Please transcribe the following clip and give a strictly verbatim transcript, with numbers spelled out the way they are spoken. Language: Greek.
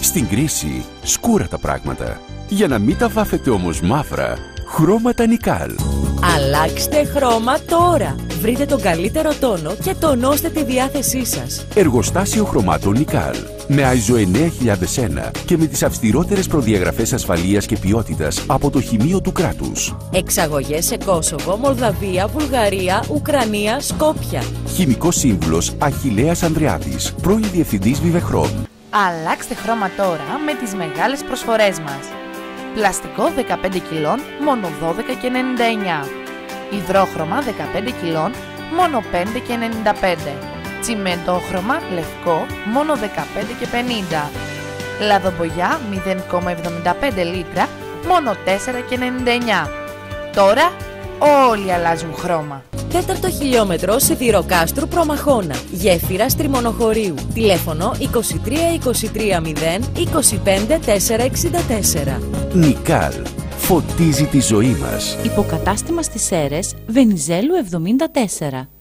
Στην κρίση, σκούρα τα πράγματα. Για να μην τα βάφετε όμως μαύρα, χρώματα Νικάλ. Αλλάξτε χρώμα τώρα. Βρείτε τον καλύτερο τόνο και τονώστε τη διάθεσή σας. Εργοστάσιο χρωμάτων Νικάλ. Με άι ες ο εννέα χιλιάδες ένα και με τις αυστηρότερες προδιαγραφές ασφαλείας και ποιότητας από το Χημείο του κράτους. Εξαγωγές σε Κόσοβο, Μολδαβία, Βουλγαρία, Ουκρανία, Σκόπια. Χημικός σύμβουλος Αχιλλέας Ανδριάδης, πρώην διευθυντής Βιβεχρώμ. Αλλάξτε χρώμα τώρα με τις μεγάλες προσφορές μας. Πλαστικό δεκαπέντε κιλών, μόνο δώδεκα και ενενήντα εννιά. Υδρόχρωμα δεκαπέντε κιλών, μόνο πέντε και ενενήντα πέντε. Τσιμεντόχρωμα λευκό, μόνο δεκαπέντε και πενήντα. Λαδομπογιά μηδέν κόμμα εβδομήντα πέντε λίτρα, μόνο τέσσερα και ενενήντα εννιά. Τώρα όλοι αλλάζουν χρώμα. Τέταρτο χιλιόμετρο Σιδηροκάστρου Προμαχώνα. Γέφυρας Τριμονοχωρίου. Τηλέφωνο είκοσι τρία είκοσι τρία μηδέν είκοσι πέντε τετρακόσια εξήντα τέσσερα. Νικάλ. Φωτίζει τη ζωή μας. Υποκατάστημα στις Σέρρες, Βενιζέλου εβδομήντα τέσσερα.